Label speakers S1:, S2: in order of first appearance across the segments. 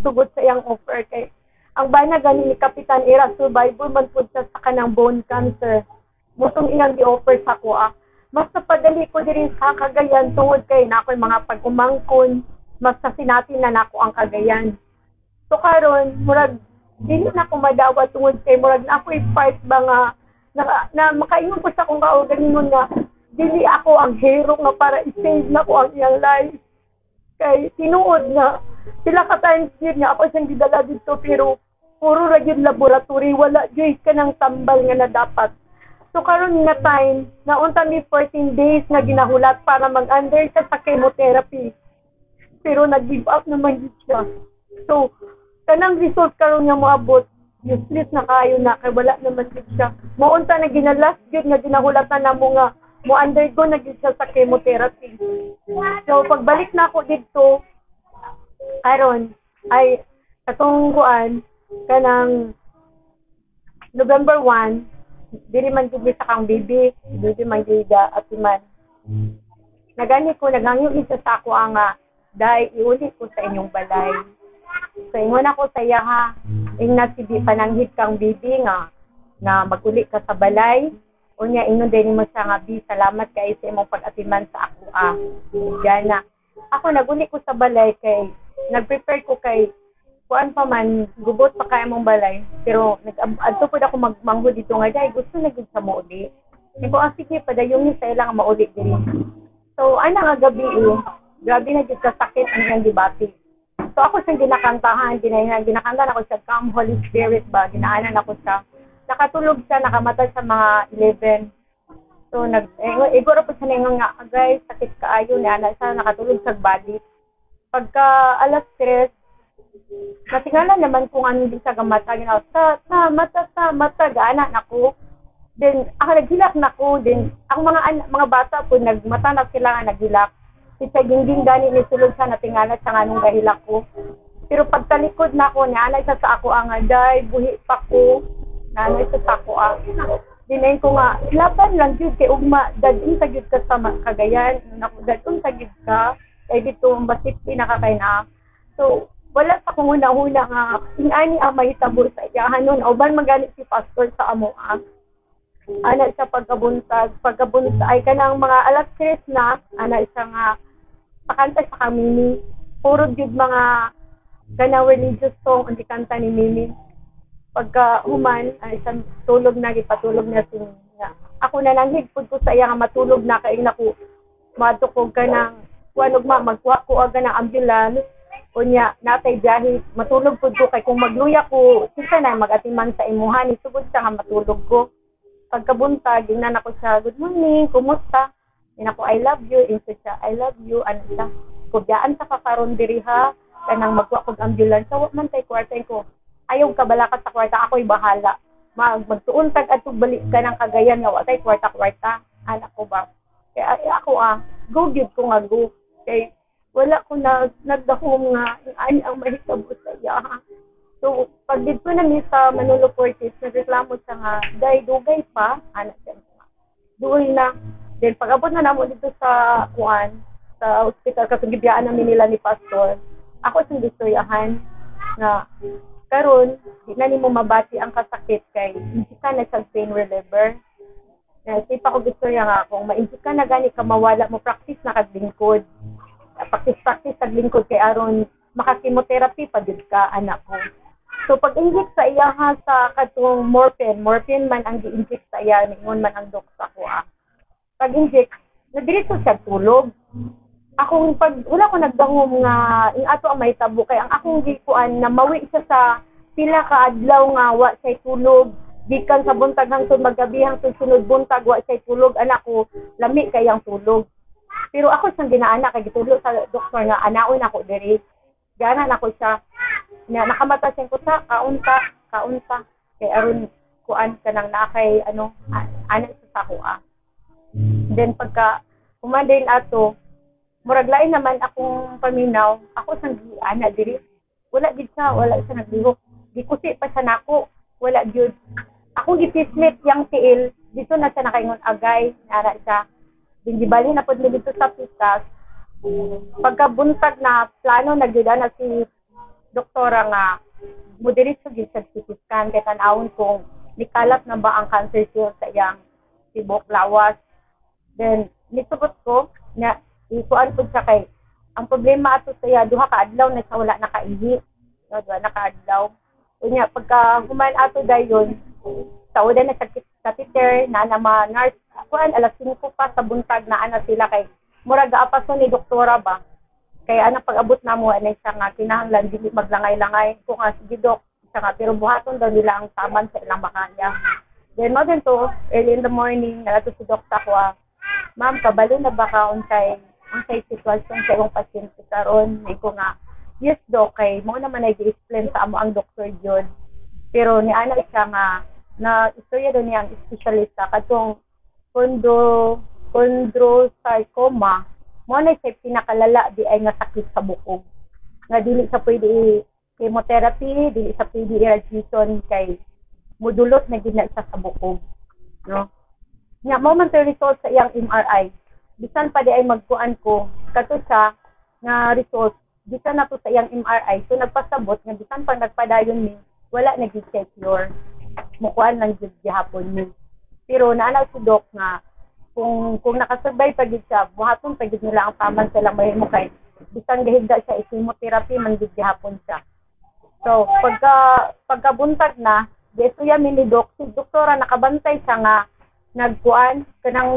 S1: sugod sa iyang offer kay ang bana gani ni Kapitan Ira survivor man pud siya sa kanang bone cancer. Mutong iyang gi-offer sa kuha. Mas napadali ko diri sa Cagayan tungod kay na ako'y mga pag-umangkon, mas nasinatin na nako ang Cagayan. So karon murag dili na ko madawat tungod kay murag na ako'y part ba nga na makaingon ko sa akong kaugalingon nga dili ako ang hero nga para i-save na ko ang iyang life. Kay tinuod na sila ka times yun nga ako siyang gidala dito pero puro ra gyud laboratory wala gyud kanang tambal nga na dapat. So karon nga time naunta mi 14 days nga ginahulat para mag-under sa chemotherapy. Pero nag-give up naman gyud siya. So kanang result karon nga moabot useless na kayo na kay wala naman gyud siya. Maunta na ginalas gyud nga ginahulatan namo nga mo undergo na gyud siya sa chemotherapy. So pagbalik na ako dito karon ay atong kuan kanang November 1 diri man gyud sa kang baby man gyud atiman. Nagani ko nagangyo isa sa ako nga dai iuli ko sa inyong balay. So ingon ako sa iya ha ingna si pananghid kang baby nga maguli ka sa balay. Unya ingon din mo siya nga bi salamat kay sa imong pag-atiman sa ako Diana. Ako naguli ko sa balay kay nag-prepare ko kay kuan pa man gubot pa kay among balay pero adto pud ako magmanggo dito nga dai gusto na gid sa mauli. Iko sige padayon ni sa ilang mauli diri. So ana nga gabi grabe na gid ka sakit ang iyang dibati. So ako siyang ginakantahan, ginakanta ako sa Come Holy Spirit ba, ginaanan ako sa nakatulog siya, nakamatay sa mga 11. So, iguro po siya na nga, guys, sakit kaayo niya, siya nakatulog sa body. Pagka alas 3, natingala naman kung ano din siya gamata, mata, gaanan ako. Then, ako naghilak na ako, then, ang mga bata po, nagmata na sila nga naghilak. Isa gingging gani ni sulod siya, natingala siya nga nung gahilak ko. Pero pagtalikod na ako, niya, sa ako ang aday, buhi pa ko. Nanay sa ako dinayin ko nga laban lang jud kay ugma dadun sa gyud ka sa Cagayan nako dadun sa gyud ka kay dito basit pinakakay na. So wala pa kong una-una nga ingani ang mahitabo sa iyahan nun uban magalit si pastor sa amo ana sa pagkabuntag ay kanang mga alas 3 na ana isa nga pakanta sa kamini puro gyud mga kanang religious song ang kanta ni Mimi. Pagka human ay isang tulog na gipatulog na siya. Ako na lang higpud ko sa iya nga matulog na kay nako matukog ka nang kuanog magkuha ko aga ng ambulance unya natay biyahe matulog pud ko kay kung magluya ko kinsa na magatiman sa imuhan isugod sa nga matulog ko. Pagkabuntag gingnan ako siya good morning kumusta inako I love you insa siya I love you ano siya kubyaan sa kakaron diri ha kanang magkuha kog ambulance so man tay kwarta ko ayaw ka balakat sa kwarta, ako'y bahala. Magtuuntag at balik ka ng Cagayan nga, watay kwarta-kwarta. Anak ko ba? Kaya ako go give ko nga go. Kaya wala ko nagdahom nga, ani ang mahitabo sa iya. So, pag dito na sa Manolo Cortez, nagreklamo siya nga, dugay pa, anak siya nga. Doon na. Then, pag-abot na namo dito sa hospital, kasi gibiyaan namin nila ni Pastor, ako siyang gustoyahan na karon di na nimo mabati ang kasakit kay hindi ka na sa pain reliever. Sipa ko gusto niya nga kung mainti ka na gani ka mawala mo practice na kaglingkod. Practice kaglingkod kay aron makakimotherapy pa gid ka anak ko. So pag inject sa iya ha sa katong morphine man ang gi-inject sa iya ningon man ang dok sa ko Pag inject na diretso siya tulog. Akong pag wala ko nagdangom nga ing ato ang mahitabo kay ang akong gikuan na mawi siya sa pila ka adlaw nga wa say tulog gikan sa buntag hangtod maggabi hangtod sunod buntag wa say tulog anak ko lami kay ang tulog pero ako sang ginaana kay gitulog sa doktor nga anaon ako diri gana nako siya na nakamata siya ko sa kaunta kay aron kuan kanang nakay anak sa ako then pagka humandin ato murag lain naman akong paminaw, ako sang ana diri. Wala gid siya naglihok. Gikusi pa siya nako, wala gyud. Ako gipislit yang tiil, dito na siya nakaingon agay, nara siya. Gibali na pud dito sa pistas. Pagkabuntag na plano na gyud na si doktora nga mo diri sa CT scan kay tan-awon kung nikalat na ba ang cancer cells sa iyang tibok lawas. Then nisugot ko na ikuan pud siya kay ang problema ato sa iya duha ka adlaw na sa wala nakaihi. No, duha na ka adlaw. Unya pagka human ato dayon sa udan na catheter na nama nurse kuan alas 5 pa sa buntag na ana sila kay murag gaapason ni doktora ba. Kaya ana pag-abot na mo anay siya nga kinahanglan dili maglangay-langay ko nga sige dok siya nga pero buhaton daw nila ang taman sa ilang makaya. Then mo din to early in the morning nalato si dokta ko ma'am kabalo na ba ka unsay sitwasyon sa imong pasyente karon ko nga yes dok kay mo naman ay gi-explain sa amo ang doktor jud. Pero ni ana siya nga na istorya daw niya ang espesyalista katong chondrosarcoma mo na siya pinakalala di ay nga sakit sa bukog. Nga dili sa pwede chemotherapy, dili sa pwede irradiation kay modulot na gina siya sa bukog. No? Nga mo man result sa iyang MRI. Bisan pa di ay magkuan ko kato siya nga result bisan na to sa iyang MRI. So nagpasabot nga bisan pa nagpadayon ni wala nag-check your mukuan lang jud gihapon ni. Pero naanaw si doc nga kung nakasurvive pa gid siya, buhaton pa gid nila ang paman sila mahimo kay bisan gahigda siya chemotherapy man gid gihapon siya. So pagkabuntag na, deso ya mini doc, si doktora nakabantay siya nga nagkuan kanang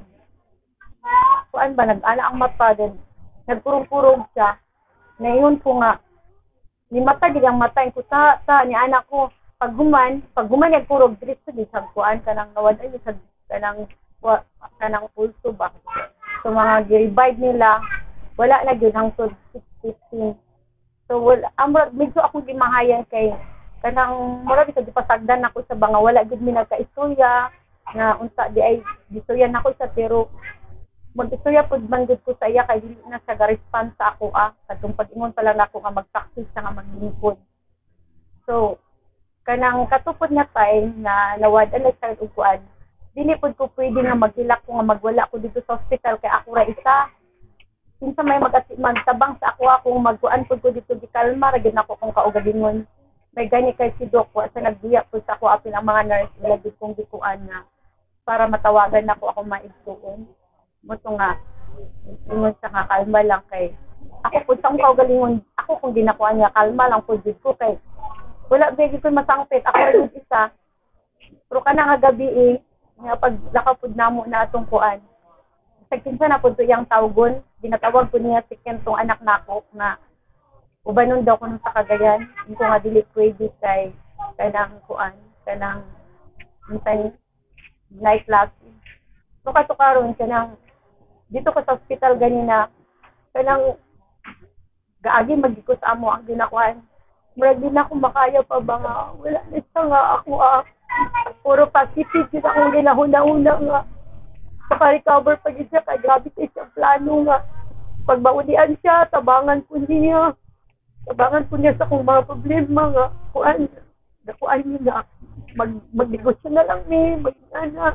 S1: kuan ba nag-ana ang mata din. Nagpurong-purong siya. Ngayon ko nga ni mata gid ang mata ko ta ni anak ko pagguman nagpurog diri sa kuan kanang nawad ay sa kanang pulso ba. So mga revive nila wala na gyud hangtod 6:15. So wala medyo akong gimahayan kay kanang murag sa gipasagdan ako sa banga wala gyud mi nagka-istorya na unsa di ay istorya nako sa pero mag-istorya pud man gyud ko sa iya kay dili na siya ga-respond sa ako kadtong pag-ingon pa lang nako nga mag-practice nga maglingkod. So kanang katupod nga time na nawadan na sa uguan dili pud ko pwede nga maghilak ko nga magwala ko dito sa hospital kay ako ra isa. Kinsa may magtabang sa ako kung magkuan pud ko dito di kalma ra gid nako kung kaugalingon. May gani kay si Doc wa sa nagbiya pud sa ako apil ang mga nurse nila gid kong gikuan nga para matawagan nako ako maigsuon. Moto nga ingon sa nga kalma lang kay ako pud sa kaugalingon ako kung ginakuan niya kalma lang pud gid ko kay wala ba gid ko masangpit ako ra gid isa. Pero kana nga gabi nga pag lakapod namo na atong kuan sa kinsa na pud yang tawgon ginatawag ko niya si kentong anak nako na ubanon daw ko sa Cagayan ko nga dili pwede kay kanang kuan kanang minsan night class so karon kanang dito ko sa hospital ganina kanang gaagi magikos amo ang ginakuan murag din ako makaya pa ba nga wala na siya nga ako puro Pacific yun akong ginahuna-una nga. Saka-recover pa yun siya, kaya grabe sa isang plano nga. Pagbaunian siya, tabangan po niya sa kung mga problema nga. Kuan niya nga. Mag-negosyo na lang mag-ina.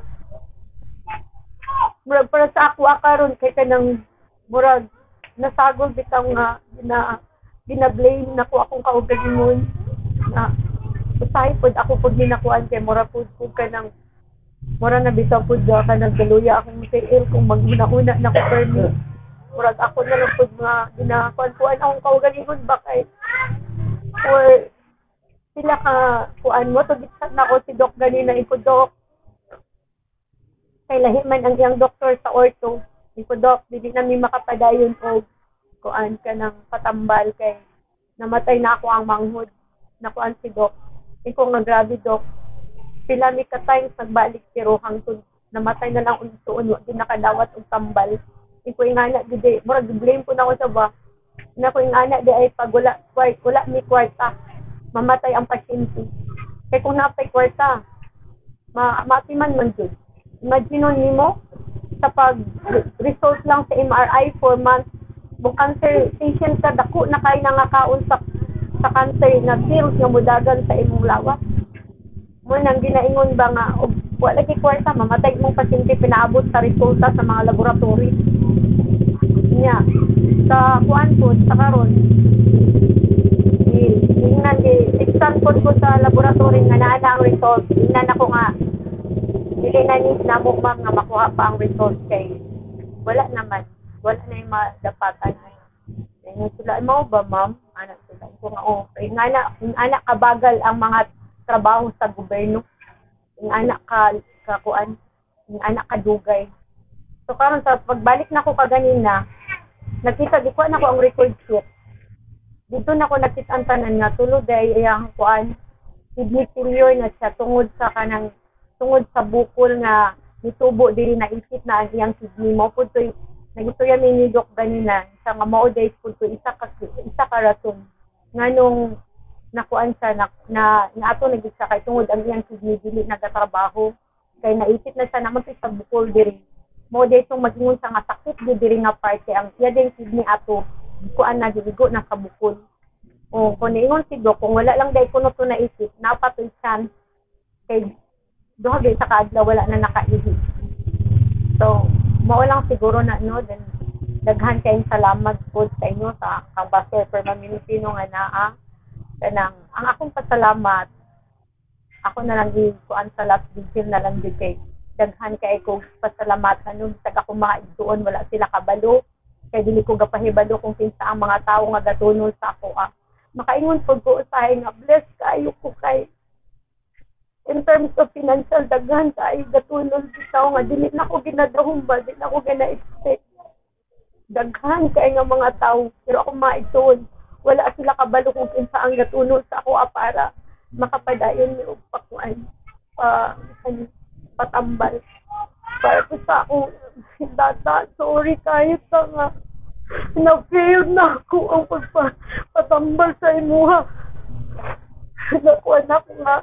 S1: Murag para sa ako karon kay kanang murag nasagol bitaw nga gina-blame na ko akong kaugalingon na usahay pod ako pud ginakuan kay mura pud kanang mura na bitaw pud ka naggaluya akong MCL kung maghuna-una na ko permi murag ako na lang pud nga ginakuan akong kaugalingon ba kay or sila ka kuan mo to gitsa na ko si Doc ganina ipo Doc kay lahi man ang iyang doktor sa ortho ipo Doc dili na mi makapadayon og kuan kanang patambal kay namatay na ako ang manghod nakuan si Doc ikaw nga grabe Doc pila mi ka times nagbalik pero hangtod namatay na lang untuon wa din nakadawat og tambal ikaw ingana gid murag blame ko na ako sa ba na ko ingana di ay pag wala mi kwarta mamatay ang pasyente kay kung napay kwarta matiman man jud imagine nimo sa pag result lang sa MRI 4 months mo cancer patient ka dako na kay nangakaon sa cancer na pills nga mudagan sa imong lawas. Mo nang ginaingon ba nga wala kay kwarta mamatay imong pasyente pinaabot sa resulta sa mga laboratory. Nya sa kuan po sa karon Pagtuod ko sa laboratory nga naa ang result, tingnan ako nga dili na ni namo ma'am nga makuha pa ang result kay wala naman. Wala na yung madapatan. Ngayon sila, mo ba ma'am? Anak sila. Kung okay. Anak kabagal ang mga trabaho sa gobyerno. Anak kakuan. Anak kadugay. So karon sa pagbalik na ko kaganina, nakita di ko na ko ang record sheet. Dito na ko nakita ang tanan nga tulod ay ang kuan kidney failure na siya tungod sa bukol nga nitubo diri na isip na ang iyang kidney mo pud toy nagistorya ni Doc ganina sa nga mao day pud to isa ka rason nganong nakuan siya na ato nagit sa kay tungod ang iyang kidney dili nagatrabaho kay naisip na siya naman sa bukol diri mo day tong magingon sa nga sakit diri nga part kay ang iya din kidney ato kuan na diligo na sa bukol o kung niingon si Doc kung wala lang day kuno to naisip napatoy chance kay duha gyud sa kaadlaw wala na nakaihi so mao lang siguro na no then daghan kayong salamat po sa inyo sa Ambassador Permanentino nga naa kanang ang akong pasalamat ako na lang kuan sa last video na lang gyud kay daghan kay ko pasalamat ano sa akong mga igsuon wala sila kabalo kay dili ko gapahibalo kung kinsa ang mga tawo nga gatunol sa ako makaingon pud ko usahay nga bless kayo ko kay in terms of financial daghan kay gatulong bitaw nga dili na ko ginadahom ba dili na ko gina-expect daghan kay nga mga tawo pero ako maigsoon wala sila kabalo kung kinsa ang gatulong sa ako para makapadayon ni og pakuan patambal para po sa ako data sorry kayo sa nga na-fail na ako ang patambal sa imuha nakuha na ko nga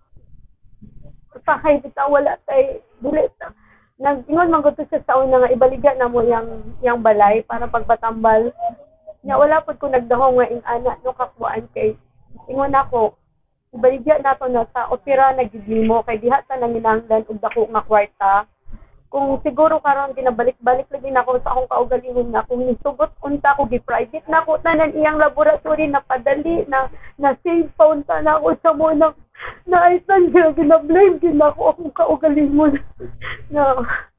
S1: sahay bitaw wala tay dili nag-ingon man gud siya sa una nga ibaliga na mo yang balay para pagpatambal nya wala pud ko nagdahong nga ing ana no kakuan kay ingon ako ibaligya nato na sa opera na gid mo kay diha ta nanginahanglan og dako nga kwarta kung siguro karon ginabalik-balik lagi nako sa akong kaugalingon na kung nisugot unta ko gi-private na ko tanan iyang laboratory na padali na save phone ta na ako sa mo na aitan gina-blame ginako akong kaugalingon na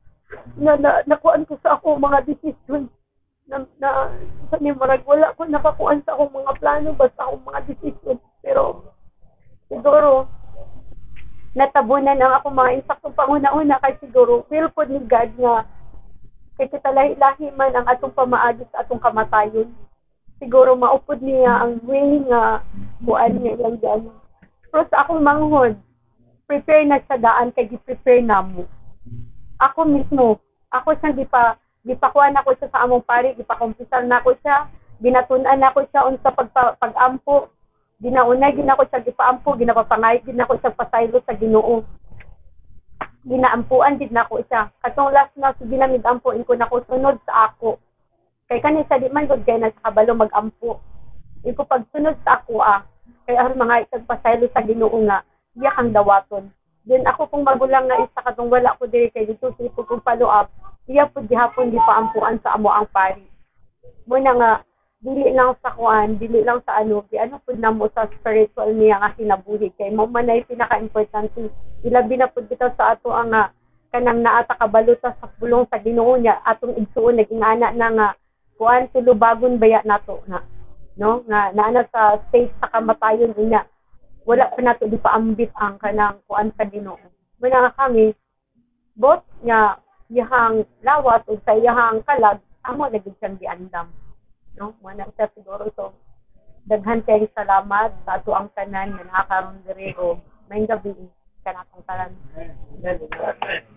S1: nakuan ko sa akong mga decision na sa ni marag wala ko nakakuan sa akong mga plano basta akong mga decision pero siguro natabunan ang ako mga insaktong panguna-una kay siguro feel po ni God nga kay kita lahi man ang atong pamaagi sa atong kamatayon siguro maupod niya ang way nga buan niya lang dyan pero sa akong manghod prepare na sa daan kay gi-prepare namo ako mismo ako siyang gipakuan ako siya sa among pari gipakumpisal na ako siya ginatun-an ako siya unsa pag-ampo ginaunay ginako siya gipaampo ginapapangay ginako siya pasaylo sa Ginoo ginaampuan gid nako siya katong last na sige na migampo ko nako sunod sa ako kay kani sa di man gud kay nagkabalo magampo iko pagsunod sa ako kay aron mga isag pasaylo sa Ginoo nga iya kang dawaton then ako kung magulang nga isa katong wala ko diri kay dito si ko follow up iya pud gihapon gipaampuan sa amo ang pari mo na nga dili lang sa kuan, dili lang sa ano pud namo sa spiritual niya nga kinabuhi kay mo man ay pinaka-importante. Ilabi na pud bitaw sa ato ang kanang naata kabaluta sa pulong sa Ginoo niya atong igsuon naging ana na nga kuan tulubagon baya nato na no nga naana sa state sa kamatayon niya. Wala pa nato di paambit ang kanang kuan sa Ginoo. Muna kami bot nga yahang lawat ug sa yahang kalag amo na gid siyang giandam. No, wala siya siguro so daghan kay salamat sa ato ang tanan nga nakakaroon diri o may gabi kanatong tanan.